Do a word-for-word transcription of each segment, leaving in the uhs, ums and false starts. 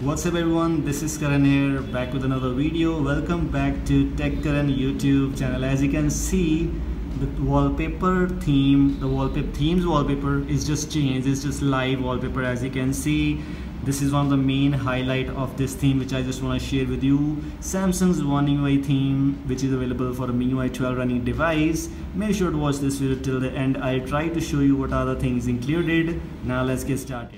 What's up everyone, this is Karan here, back with another video. Welcome back to Tech Karan YouTube channel. As you can see, the wallpaper theme, the wallpaper themes wallpaper is just changed. It's just live wallpaper. As you can see, this is one of the main highlight of this theme, which I just want to share with you. Samsung's One U I theme, which is available for a M I U I twelve running device. Make sure to watch this video till the end. I try to show you what are the things included. Now let's get started.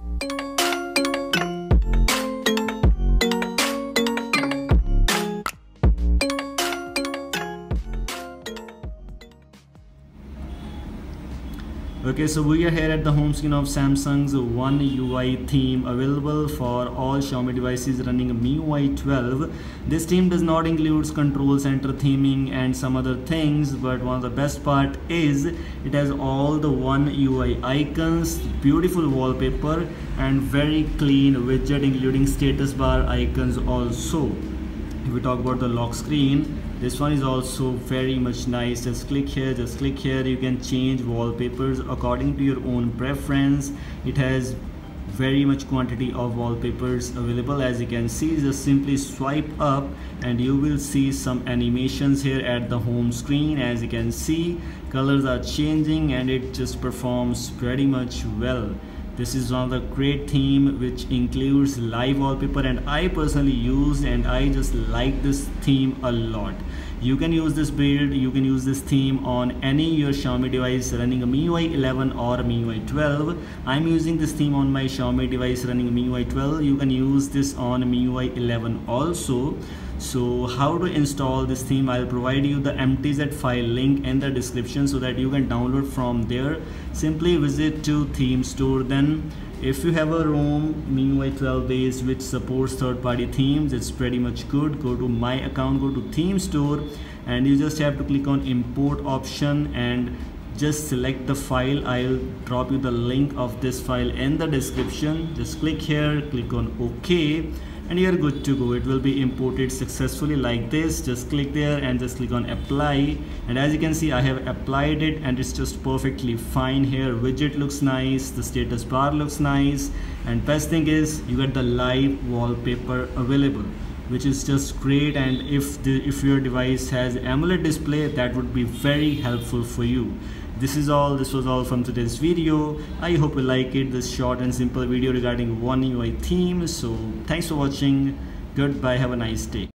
Okay, so we are here at the home screen of Samsung's One U I theme, available for all Xiaomi devices running M I U I twelve. This theme does not include control center theming and some other things, but one of the best part is it has all the One U I icons, beautiful wallpaper, and very clean widget, including status bar icons also. If we talk about the lock screen, this one is also very much nice. Just click here, just click here. You can change wallpapers according to your own preference. It has very much quantity of wallpapers available. As you can see, just simply swipe up and you will see some animations here at the home screen. As you can see, colors are changing and it just performs pretty much well. This is one of the great theme which includes live wallpaper, and I personally use and I just like this theme a lot. You can use this build, you can use this theme on any your Xiaomi device running a M I U I eleven or M I U I twelve. I'm using this theme on my Xiaomi device running a M I U I twelve. You can use this on M I U I eleven also. So how to install this theme, I'll provide you the M T Z file link in the description so that you can download from there. Simply visit to theme store. Then if you have a ROM M I U I twelve base which supports third-party themes, it's pretty much good. Go to my account, go to theme store, and you just have to click on import option and just select the file. I'll drop you the link of this file in the description. Just click here, click on OK, and you're good to go. It will be imported successfully like this. Just click there and just click on apply, and as you can see, I have applied it and it's just perfectly fine. Here widget looks nice, the status bar looks nice, and best thing is you get the live wallpaper available, which is just great. And if the if your device has AMOLED display, that would be very helpful for you. This is all this was all from today's video. I hope you like it, this short and simple video regarding One U I theme. So thanks for watching. Goodbye, have a nice day.